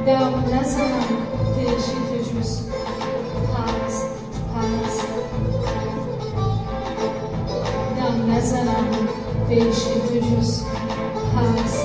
دم نزنم پیشی تو جز هست دم نزنم پیشی تو جز هست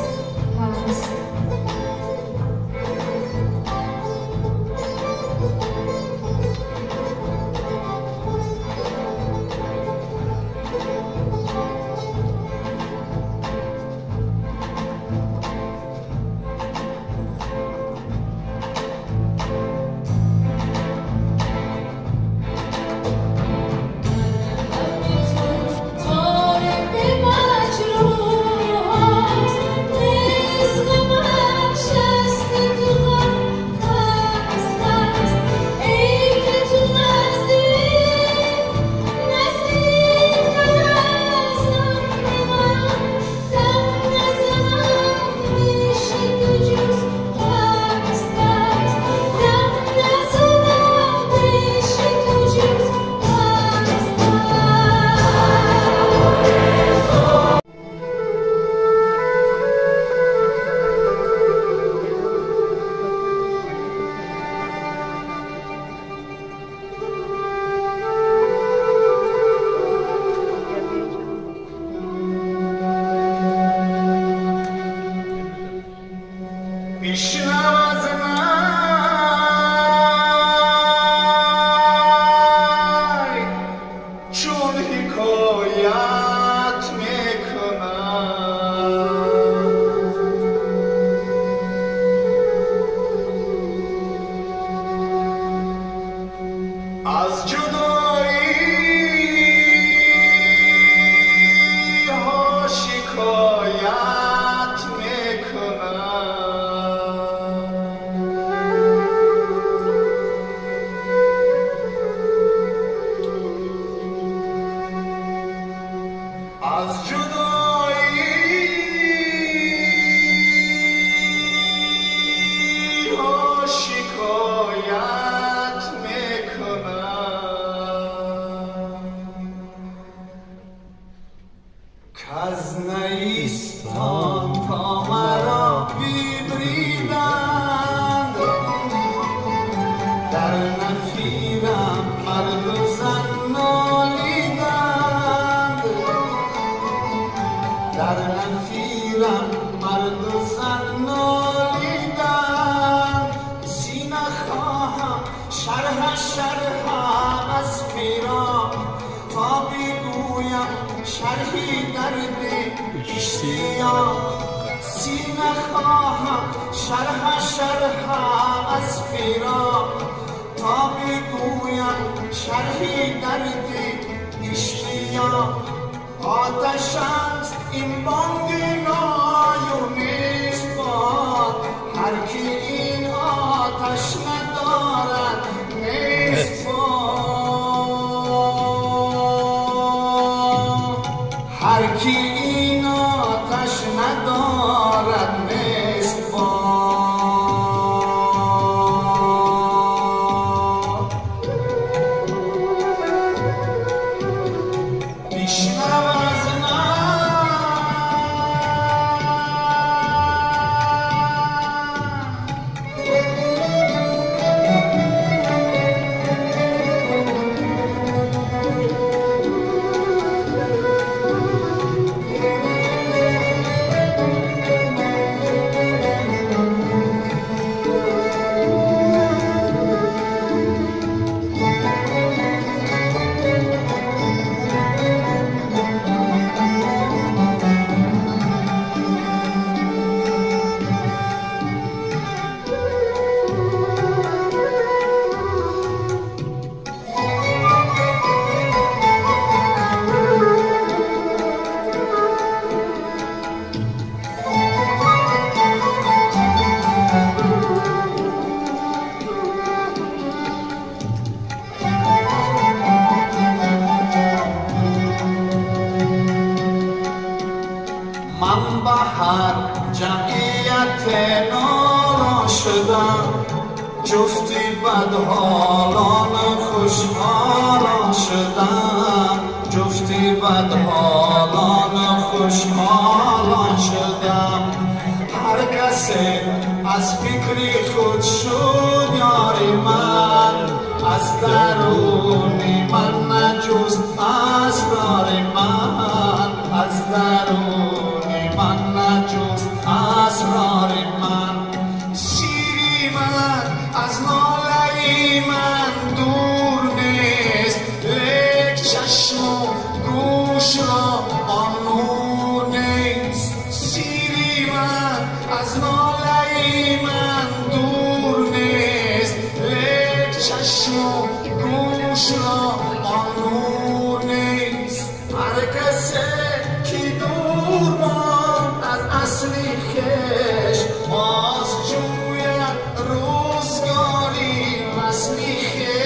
بدحالان خوشحالان شدم هر کسی از فکری خود شد یار من از درونی من نجست اسرار من از درونی من نجست اسرار من شیری من از ناله من دور نیست لیک چشم و گوش را آن نور نیست شیری من از ناله من دور نیست لیک چشم و گوش را آن نور نیست هر کسی که دور ماند از اصلی خویش باز جوید روزگاری وصلی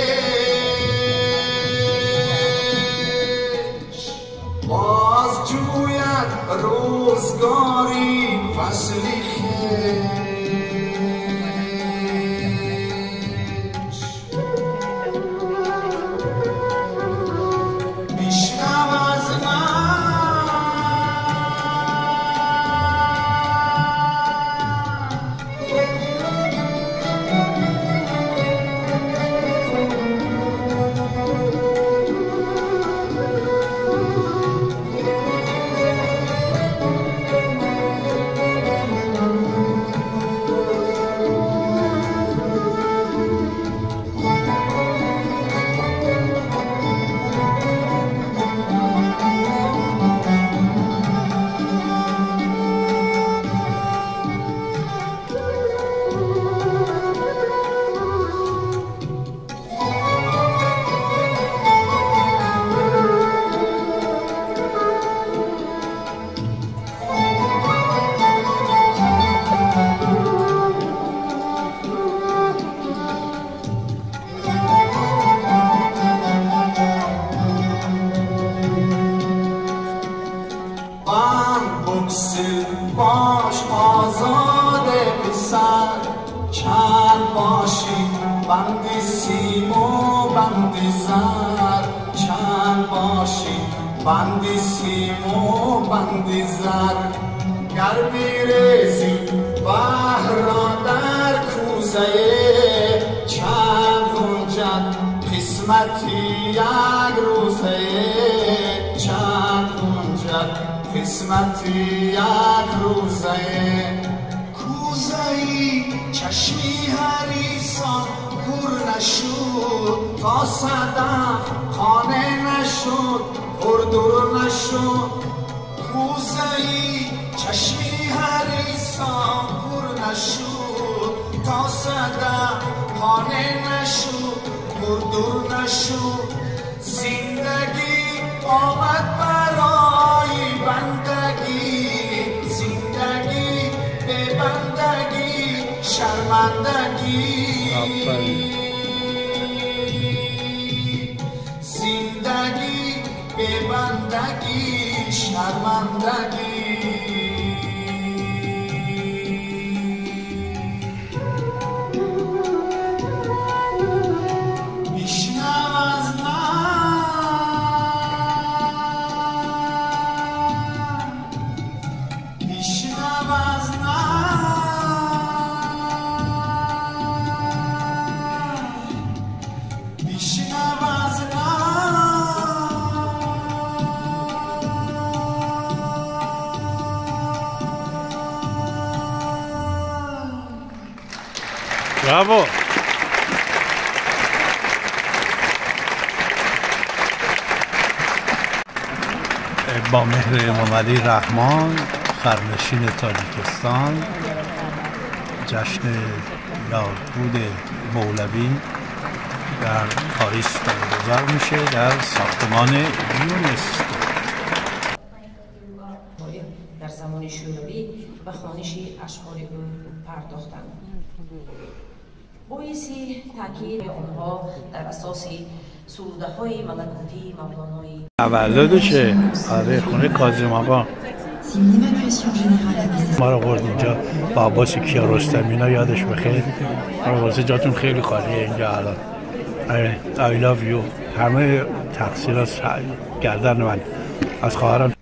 خویش باز جوید روزگاری وصلی خویش باش آزاد پسر چند باشی بندی سیم و بندی زر چند باشی بندی سیم و بندی زر گر بیریزی بحر را در کوزه چند گنجد قسمتی یک روزه چند گنجد قسمتی یک روزه کوزه‌ای چشمی حریصان پر نشد تا صدف خانه نشد پر دور نشد کوزه‌ای چشمی حریصان پر نشد تا صدف خانه نشد پر دور نشد زندگی آمد برای بندگی زندگی به بندگی شرمندگی زندگی به بندگی شرمندگی Bravo! با مهر امام علی رحمان خرنشین تاجیکستان جشن یادبود مولوی در پاریس برگزار میشه در ساختمان یونسکو. در زمان شوروی به خوانش اشعار او پرداختند. باعثی تاکید آنها در اساس سروده‌های ملکوتی مولانای تولدشه. آره خونه کاظم آقا ما رو برد اینجا با عباس کیارستمی اینا یادش بخیر. واسه جاتون خیلی خالیه اینجا الان. I love you. همه تقصیرات گردن من از خواهرم